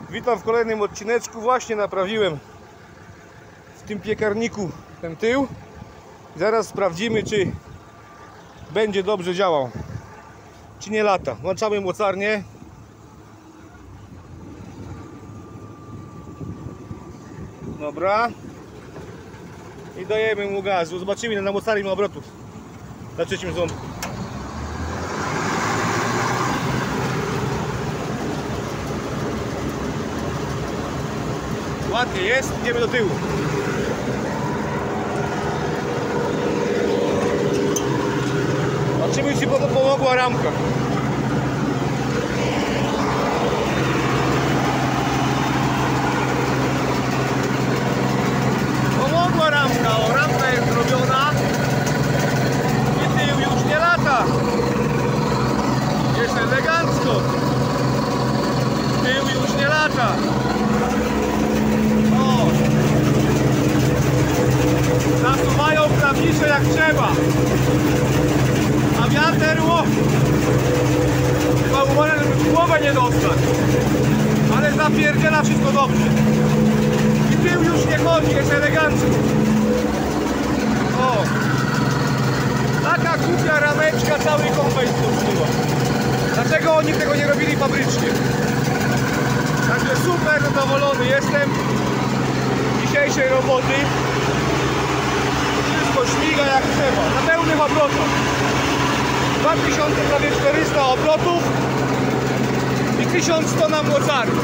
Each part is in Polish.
Witam w kolejnym odcineczku. Właśnie naprawiłem w tym piekarniku ten tył. Zaraz sprawdzimy, czy będzie dobrze działał, czy nie lata. Włączamy mocarnię. Dobra. I dajemy mu gazu. Zobaczymy, ile na mocarni ma obrotów na trzecim ząbku. Ładnie jest, idziemy do tyłu. Zobaczymy, czy pomogła ramka. Pomogła ramka, o, ramka jest zrobiona i tył już nie lata. Jest elegancko. Tył już nie lata. Nasuwają klawisze jak trzeba. A wiaterło chyba uważam, żeby w głowę nie dostać. Ale zapierdziela wszystko dobrze. I tył już nie chodzi, jest elegancko. O! Taka głupia rameczka cały kombajn popsuła. Dlaczego oni tego nie robili fabrycznie? Także super zadowolony jestem z dzisiejszej roboty. Śmiga jak trzeba, na pełnych obrotach. 2400 obrotów i 1100 na mocarni.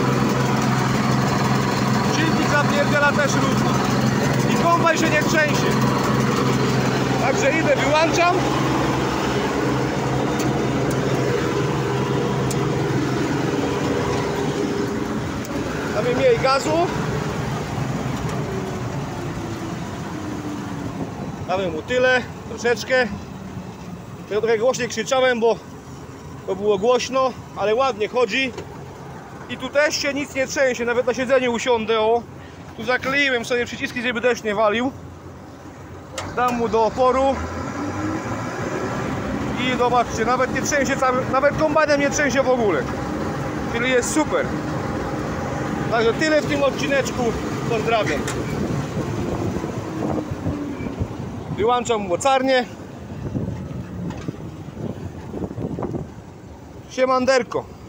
Silnik zapierdziela też równo i kombajn się nie trzęsie. Także idę, wyłączam. Damy mniej gazu. Damy mu tyle, troszeczkę. Ja trochę głośniej krzyczałem, bo było głośno, ale ładnie chodzi. I tu też się nic nie trzęsie, nawet na siedzeniu usiądę. O, tu zakleiłem sobie przyciski, żeby deszcz nie walił. Dam mu do oporu. I zobaczcie, nawet nie trzęsie nawet kombajnem nie trzęsie w ogóle. Czyli jest super. Także tyle w tym odcineczku. Pozdrawiam. Wyłączam mocarnię. Siemanderko.